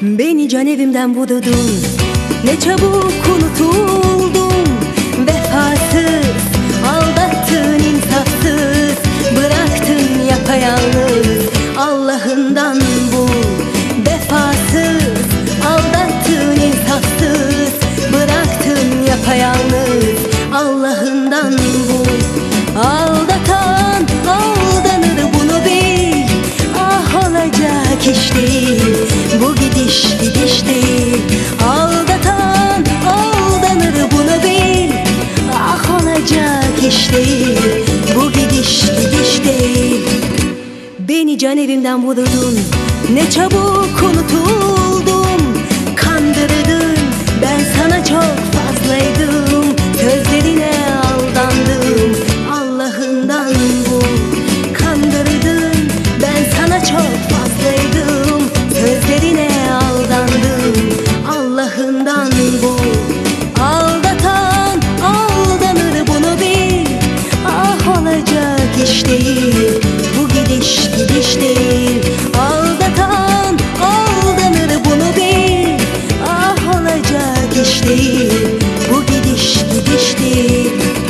Beni can evimden vurdun, ne çabuk unutuldum. Vefasız, aldattın insafsız, bıraktın yapayalnız, Allah'ından bul. Vefasız, aldattın insafsız, bıraktın yapayalnız, Allah'ından bul. Aldatan aldanır, bunu bil. Ah, olacak iş değil, bu gidiş gidiş değil. Aldatan aldanır, bunu bil. Ah, olacak iş değil, bu gidiş gidiş değil. Beni can evimden vurdun, ne çabuk unutuldum. Kandırdın, ben sana çok fazlaydım. Gözlerine aldandım, Allah'ından bul. Kandırdın, ben sana çok fazlaydım. Gözlerine aldandım, Allah'ından bul. Aldatan aldanır, bunu bil. Ah, olacak iş değil, bu gidiş gidiş değil. Aldatan aldanır, bunu bil. Ah, olacak iş değil, bu gidiş gidiş değil.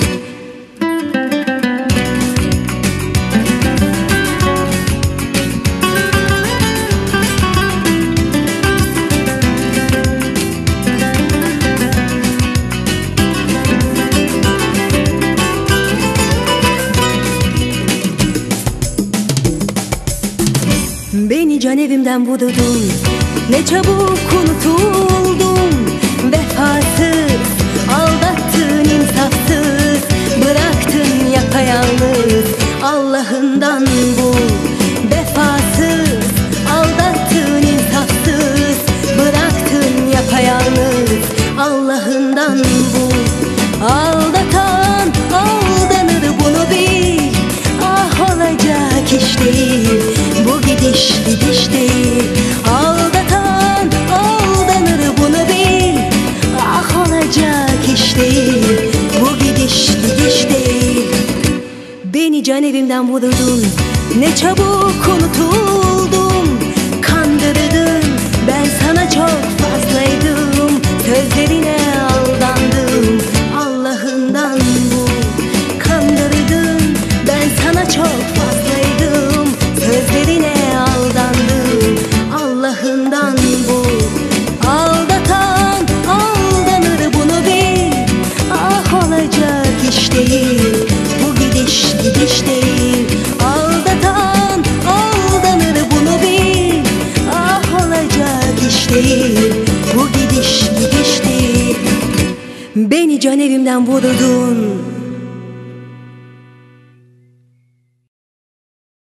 Beni can evimden vurdun, ne çabuk unutuldum. Vefasız, aldattın insafsız, bıraktın yapayalnız, Allah'ından bul. Vefasız, aldattın insafsız, bıraktın yapayalnız, Allah'ından bul. Aldatan aldanır, bunu bil. Ah, olacak iş değil, bu gidiş gidiş değil. Aldatan aldanır, bunu bil. Ah, olacak iş değil, bu gidiş gidiş değil. Beni can evimden vurdun, ne çabuk unutuldum. Kandırdın, ben sana çok fazlaydım. Gözlerine aldandım, Allah'ından bul. Kandırdın, ben sana çok fazlaydım. Gözlerine aldandım, Allah'ından bul. Aldatan aldanır, bunu bil. Ah, olacak iş değil, bu gidiş gidiş değil. Aldatan aldanır, bunu bil. Ah, olacak iş değil, bu gidiş gidiş değil. Beni can evimden vurdun.